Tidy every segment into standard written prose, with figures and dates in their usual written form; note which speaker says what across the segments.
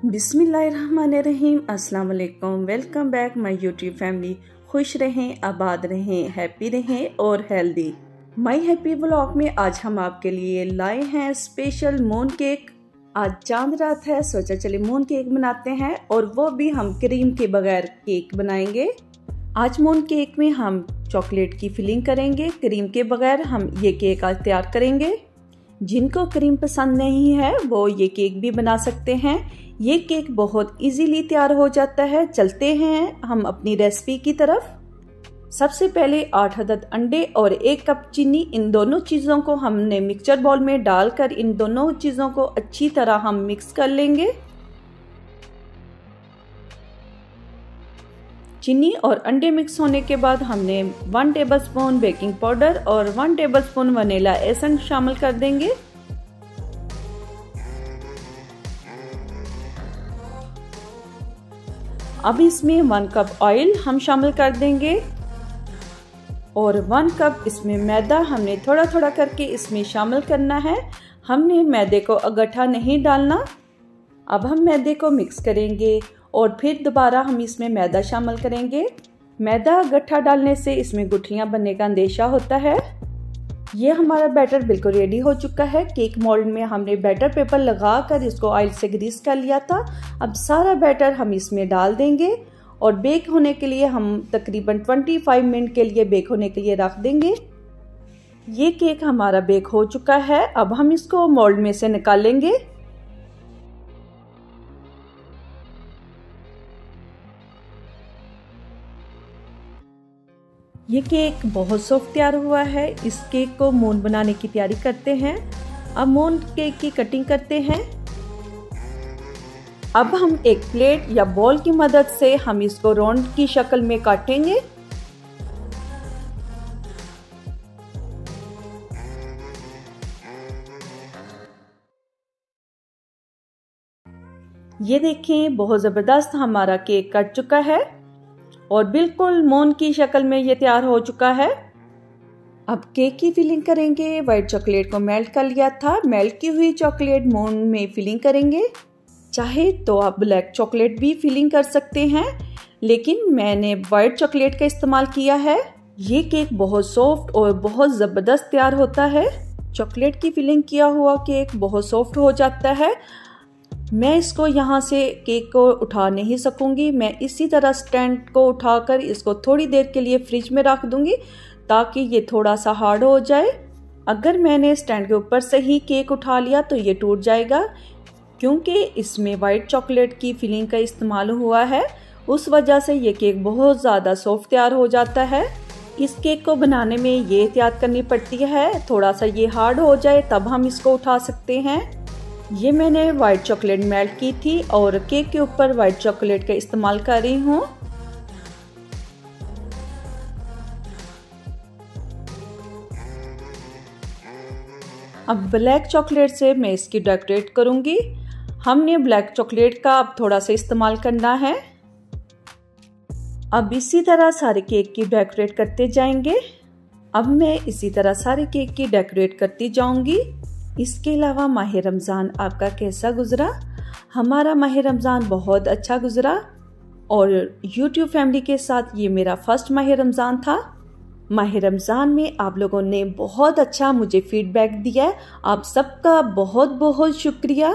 Speaker 1: बिस्मिल्लाहिर्रहमानिर्रहीम। अस्सलाम वालेकुम। Welcome back my YouTube family. खुश रहें, आबाद रहें, हैप्पी रहें और हेल्दी। माय हैप्पी व्लॉग में आज हम आपके लिए लाए हैं स्पेशल मून केक। आज चांद रात है, सोचा चले मून केक बनाते हैं और वो भी हम क्रीम के बगैर केक बनाएंगे। आज मून केक में हम चॉकलेट की फिलिंग करेंगे, क्रीम के बगैर हम ये केक आज तैयार करेंगे। जिनको क्रीम पसंद नहीं है वो ये केक भी बना सकते हैं। ये केक बहुत इजीली तैयार हो जाता है। चलते हैं हम अपनी रेसिपी की तरफ। सबसे पहले 8 अदद अंडे और 1 कप चीनी, इन दोनों चीज़ों को हमने मिक्सचर बाउल में डालकर इन दोनों चीज़ों को अच्छी तरह हम मिक्स कर लेंगे। चीनी और अंडे मिक्स होने के बाद हमने 1 टेबलस्पून बेकिंग पाउडर और 1 टेबलस्पून वनीला एसेंस शामिल कर देंगे। अब इसमें 1 कप ऑयल हम शामिल कर देंगे और 1 कप इसमें मैदा हमने थोड़ा थोड़ा करके इसमें शामिल करना है। हमने मैदे को इकट्ठा नहीं डालना। अब हम मैदे को मिक्स करेंगे और फिर दोबारा हम इसमें मैदा शामिल करेंगे। मैदा इकट्ठा डालने से इसमें गुठलियां बनने का अंदेशा होता है। ये हमारा बैटर बिल्कुल रेडी हो चुका है। केक मोल्ड में हमने बैटर पेपर लगाकर इसको ऑयल से ग्रीस कर लिया था। अब सारा बैटर हम इसमें डाल देंगे और बेक होने के लिए हम तकरीबन 25 मिनट के लिए बेक होने के लिए रख देंगे। ये केक हमारा बेक हो चुका है। अब हम इसको मोल्ड में से निकालेंगे। ये केक बहुत सॉफ्ट तैयार हुआ है। इस केक को मून बनाने की तैयारी करते हैं। अब मून केक की कटिंग करते हैं। अब हम एक प्लेट या बॉल की मदद से हम इसको राउंड की शक्ल में काटेंगे। ये देखें, बहुत ज़बरदस्त हमारा केक कट चुका है और बिल्कुल मून की शक्ल में ये तैयार हो चुका है। अब केक की फिलिंग करेंगे। वाइट चॉकलेट को मेल्ट कर लिया था। मेल्ट की हुई चॉकलेट मून में फिलिंग करेंगे। चाहे तो आप ब्लैक चॉकलेट भी फिलिंग कर सकते हैं, लेकिन मैंने वाइट चॉकलेट का इस्तेमाल किया है। ये केक बहुत सॉफ्ट और बहुत ज़बरदस्त तैयार होता है। चॉकलेट की फिलिंग किया हुआ केक बहुत सॉफ्ट हो जाता है। मैं इसको यहाँ से केक को उठा नहीं सकूंगी। मैं इसी तरह स्टैंड को उठाकर इसको थोड़ी देर के लिए फ्रिज में रख दूंगी ताकि ये थोड़ा सा हार्ड हो जाए। अगर मैंने स्टैंड के ऊपर से ही केक उठा लिया तो ये टूट जाएगा, क्योंकि इसमें वाइट चॉकलेट की फिलिंग का इस्तेमाल हुआ है। उस वजह से ये केक बहुत ज़्यादा सॉफ्ट तैयार हो जाता है। इस केक को बनाने में ये एहतियात करनी पड़ती है, थोड़ा सा ये हार्ड हो जाए तब हम इसको उठा सकते हैं। ये मैंने वाइट चॉकलेट मेल्ट की थी और केक के ऊपर वाइट चॉकलेट का इस्तेमाल कर रही हूँ। अब ब्लैक चॉकलेट से मैं इसकी डेकोरेट करूँगी। हमने ब्लैक चॉकलेट का अब थोड़ा सा इस्तेमाल करना है। अब इसी तरह सारे केक की डेकोरेट करते जाएंगे। अब मैं इसी तरह सारे केक की डेकोरेट करती जाऊँगी। इसके अलावा माह रमज़ान आपका कैसा गुजरा? हमारा माह रमज़ान बहुत अच्छा गुजरा और YouTube फैमिली के साथ ये मेरा फर्स्ट माह रमज़ान था। माह रमज़ान में आप लोगों ने बहुत अच्छा मुझे फीडबैक दिया है। आप सबका बहुत बहुत शुक्रिया।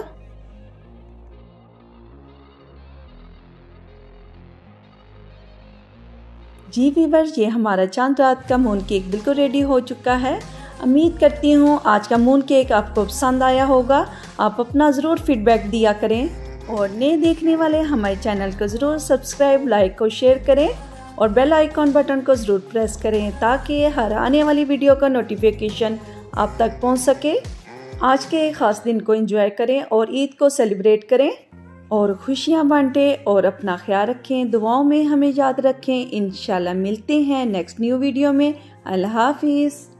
Speaker 1: जी व्यूअर्स, ये हमारा चांद रात का मून केक बिल्कुल रेडी हो चुका है। उम्मीद करती हूँ आज का मून केक आपको पसंद आया होगा। आप अपना ज़रूर फीडबैक दिया करें और नए देखने वाले हमारे चैनल को ज़रूर सब्सक्राइब, लाइक और शेयर करें और बेल आइकॉन बटन को ज़रूर प्रेस करें ताकि हर आने वाली वीडियो का नोटिफिकेशन आप तक पहुँच सके। आज के ख़ास दिन को एंजॉय करें और ईद को सेलिब्रेट करें और खुशियाँ बांटें और अपना ख्याल रखें। दुआओं में हमें याद रखें। इंशाल्लाह मिलते हैं नेक्स्ट न्यू वीडियो में। अल्लाह हाफिज़।